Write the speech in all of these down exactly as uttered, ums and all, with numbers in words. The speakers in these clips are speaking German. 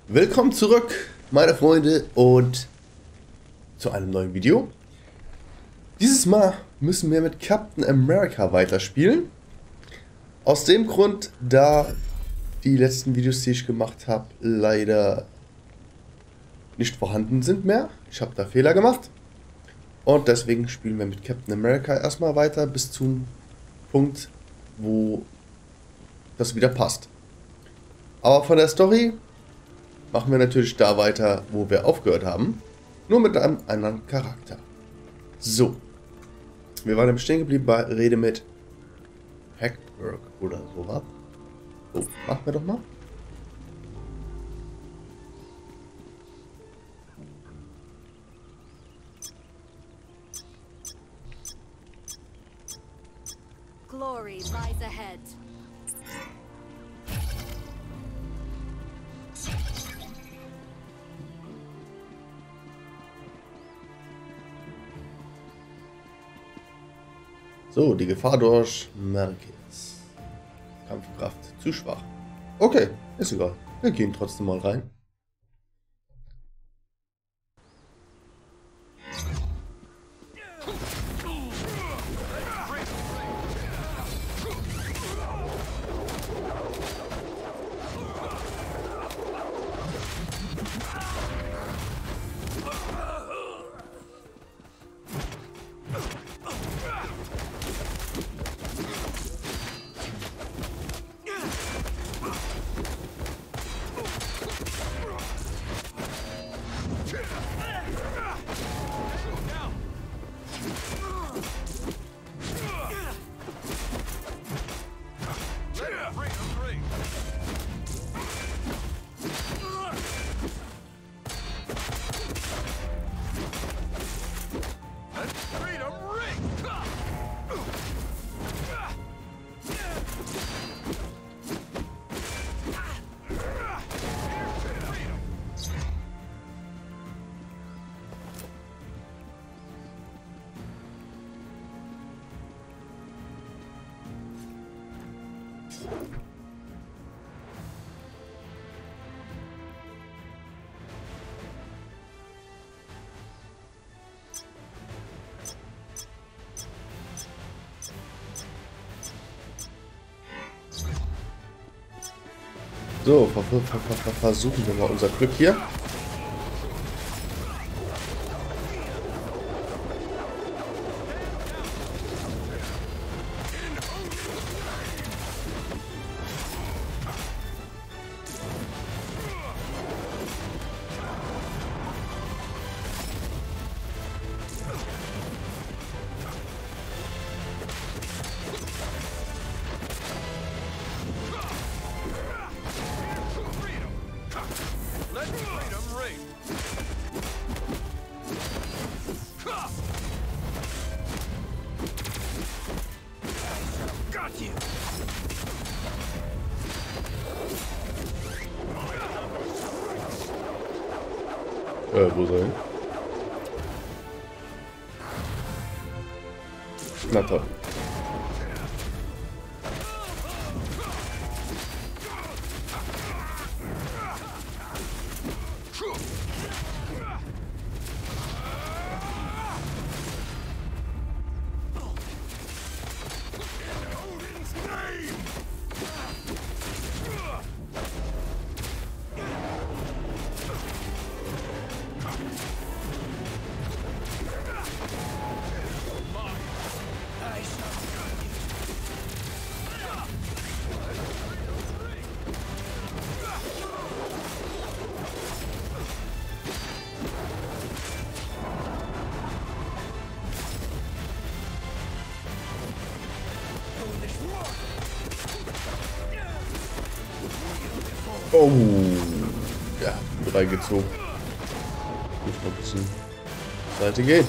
Willkommen zurück, meine Freunde, und zu einem neuen Video. Dieses Mal müssen wir mit Captain America weiterspielen. Aus dem Grund, da die letzten Videos, die ich gemacht habe, leider nicht vorhanden sind mehr. Ich habe da Fehler gemacht. Und deswegen spielen wir mit Captain America erstmal weiter bis zum Punkt, wo das wieder passt. Aber von der Story machen wir natürlich da weiter, wo wir aufgehört haben. Nur mit einem anderen Charakter. So. Wir waren stehen geblieben bei Rede mit Hackberg oder sowas. So, machen wir doch mal. Glory lies ahead. So, die Gefahr durch Marquez. Kampfkraft zu schwach. Okay, ist egal. Wir gehen trotzdem mal rein. So, ver ver ver ver versuchen wir mal unser Glück hier. Äh, wo soll ich? Na toll. Oh, ja, drei gezogen. Muss mal ein bisschen Seite gehen.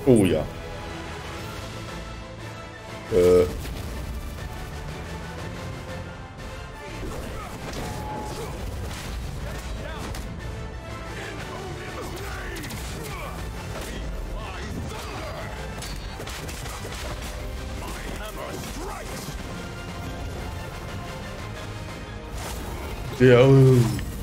Oh ja. Äh. Ja. Oh.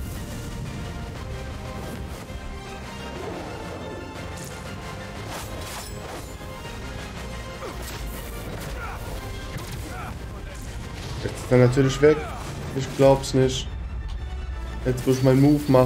Jetzt ist er natürlich weg. Ich glaub's nicht. Jetzt, wo ich meinen Move mache.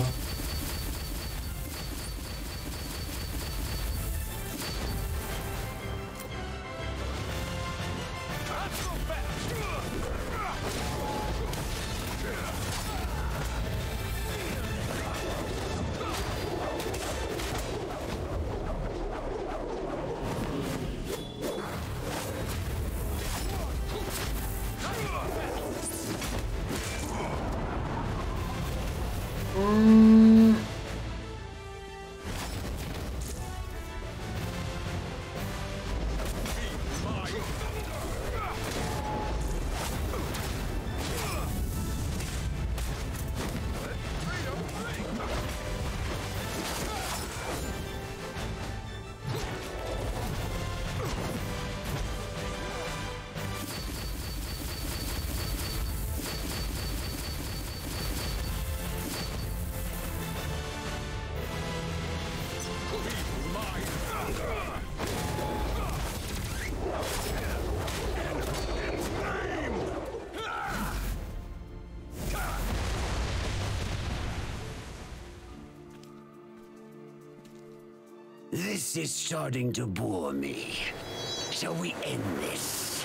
This is starting to bore me. Shall we end this?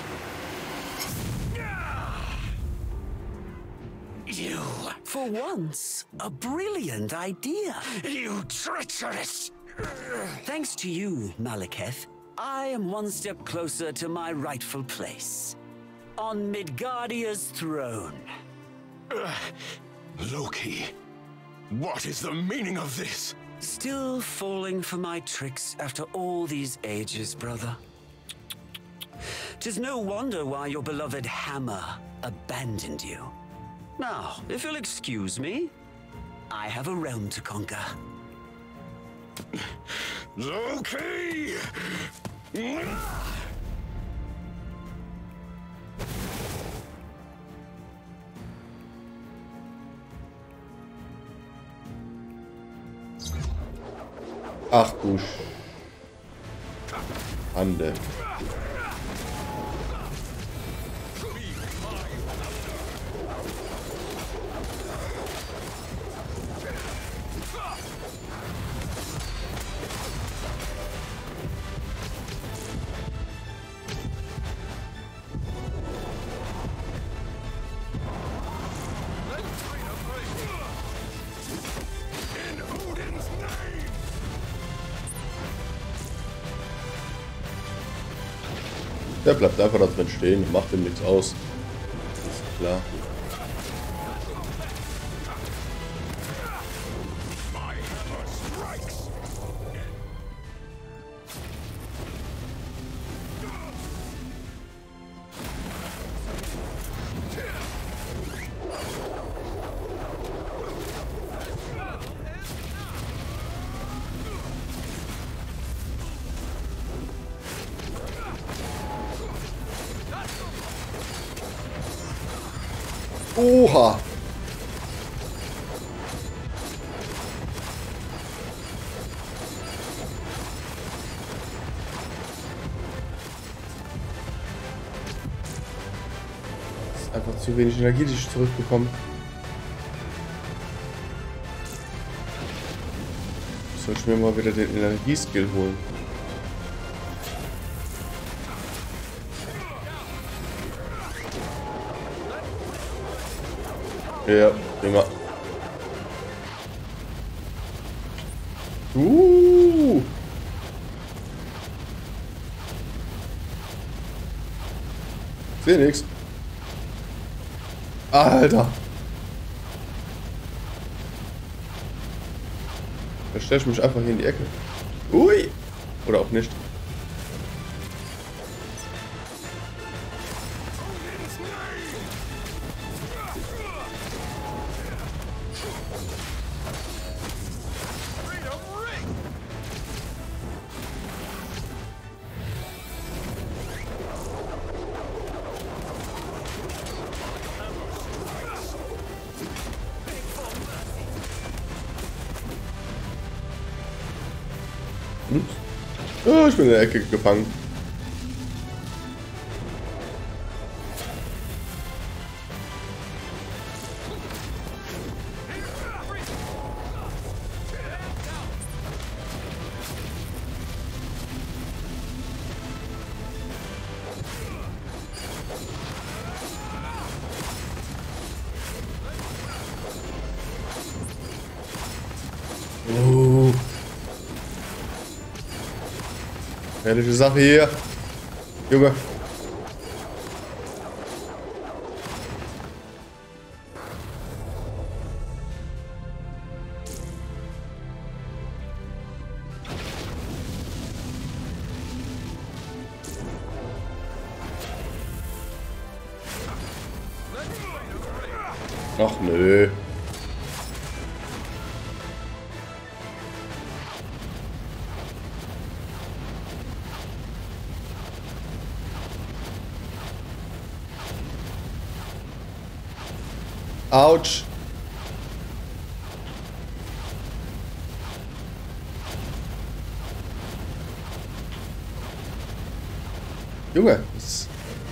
You... For once, a brilliant idea. You treacherous... Thanks to you, Malekith, I am one step closer to my rightful place. On Midgardia's throne. Uh, Loki, what is the meaning of this? Still falling for my tricks after all these ages, brother. 'Tis no wonder why your beloved hammer abandoned you. Now, if you'll excuse me, I have a realm to conquer. Loki! Ach du Schande. Der bleibt einfach da drin stehen, macht ihm nichts aus. Ist klar. Oha! Das ist einfach zu wenig Energie, die ich zurückbekomme. Soll ich mir mal wieder den Energieskill holen? Ja, immer. Uh. Seh nix. Alter. Da stelle ich mich einfach hier in die Ecke. Ui. Oder auch nicht. Oh, ich bin in der Ecke gefangen. Oh. Herrliche Sache hier. Junge. Ach nö. Autsch. Junge. Das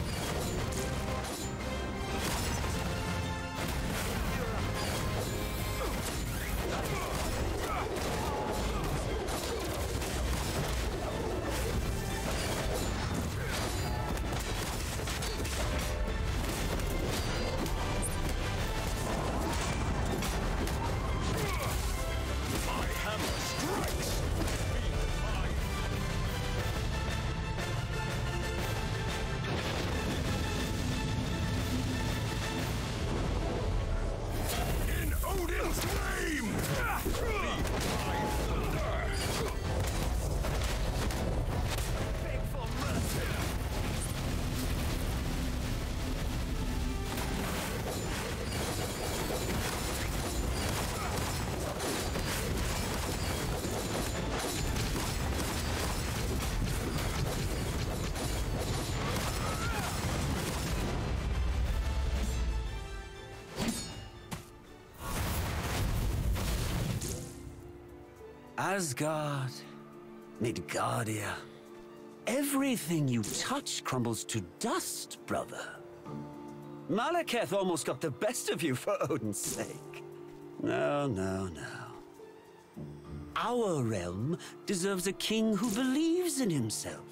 Asgard, Midgardia. Everything you touch crumbles to dust, brother. Malekith almost got the best of you for Odin's sake. No, no, no. Our realm deserves a king who believes in himself.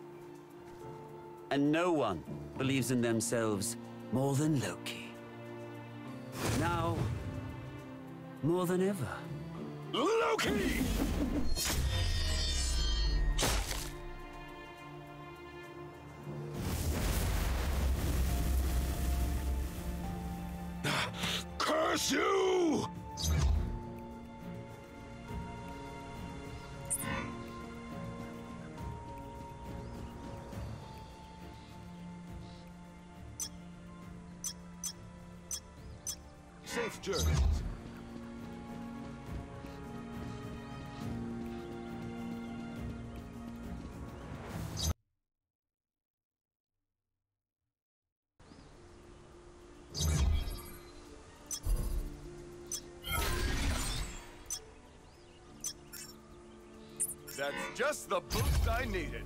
And no one believes in themselves more than Loki. Now, more than ever. Loki! Curse you! Safe journeys. That's just the boost I needed.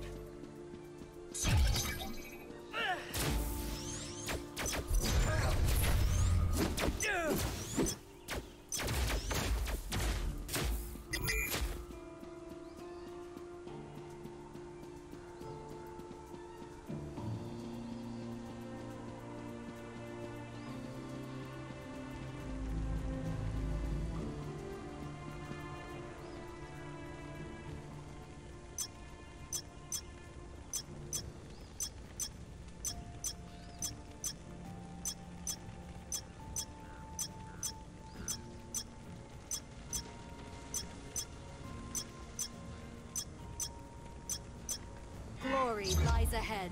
Glory lies ahead.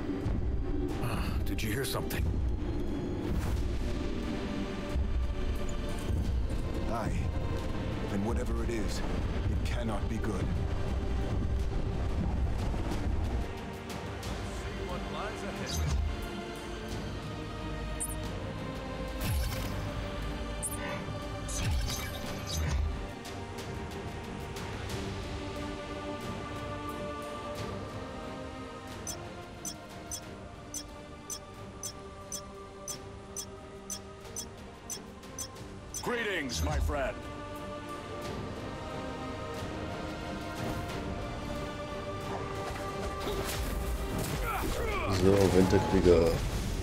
Did you hear something? news. It cannot be good. See what lies ahead. Greetings, my friend. So, Winterkrieger.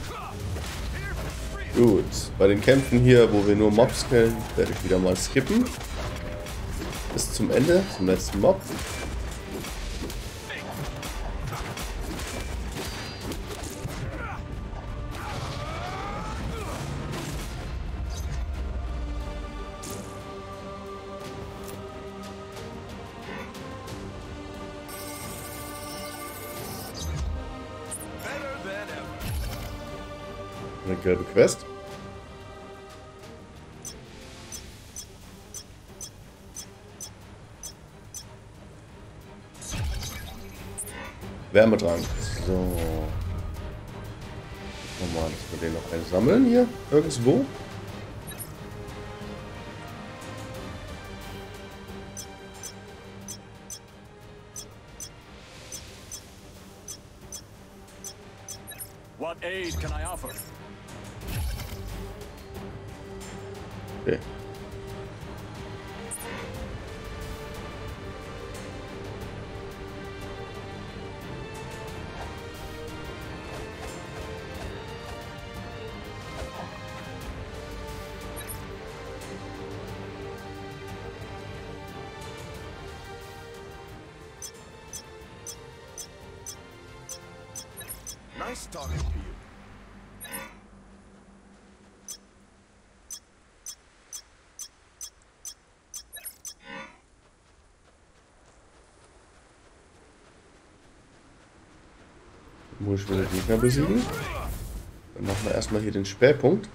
Gut, bei den Kämpfen hier, wo wir nur Mobs killen, werde ich wieder mal skippen. Bis zum Ende, zum letzten Mob. Eine gelbe Quest. Wärmetrank. So. Nochmal, dass wir den noch einsammeln hier. Irgendwo. What aid can I offer? Okay. Nice talking to you. Muss ich wieder Gegner besiegen. Dann machen wir erstmal hier den Spähpunkt.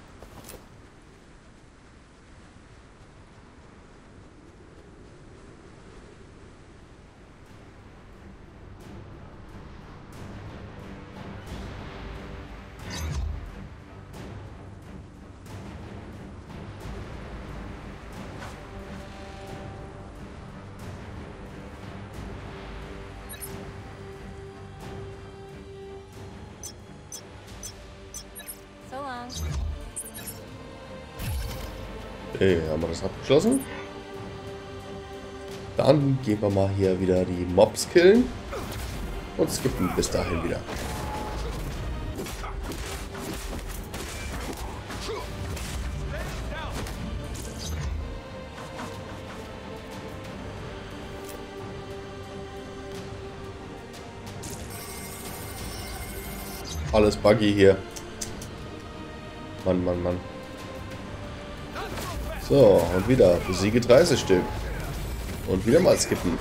So long. Okay, haben wir das abgeschlossen. Dann gehen wir mal hier wieder die Mobs killen und skippen bis dahin wieder. Alles buggy hier. Mann, Mann, Mann. So, und wieder besiege dreißig Stück. Und wieder mal skippen.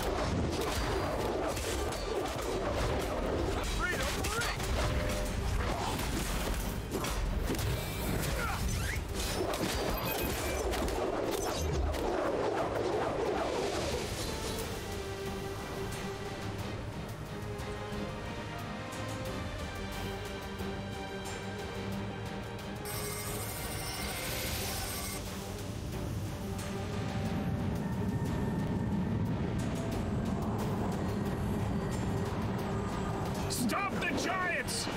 Stop the giants!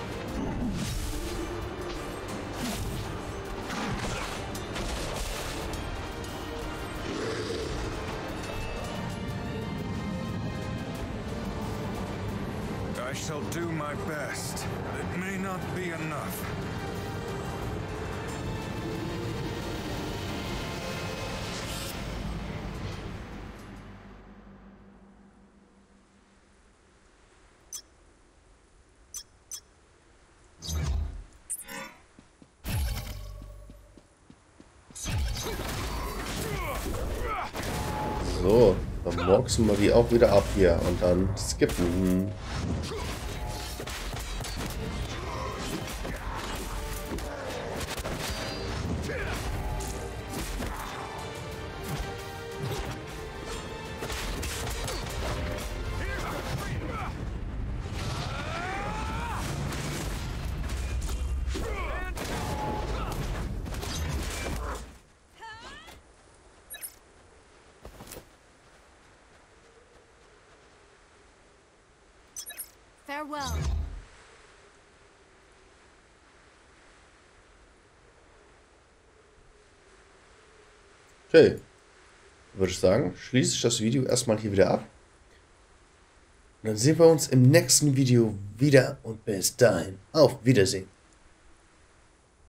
I shall do my best. It may not be enough. So, dann morksen wir die auch wieder ab hier und dann skippen. Farewell. Okay. Würde ich sagen, schließe ich das Video erstmal hier wieder ab. Und dann sehen wir uns im nächsten Video wieder und bis dahin auf Wiedersehen.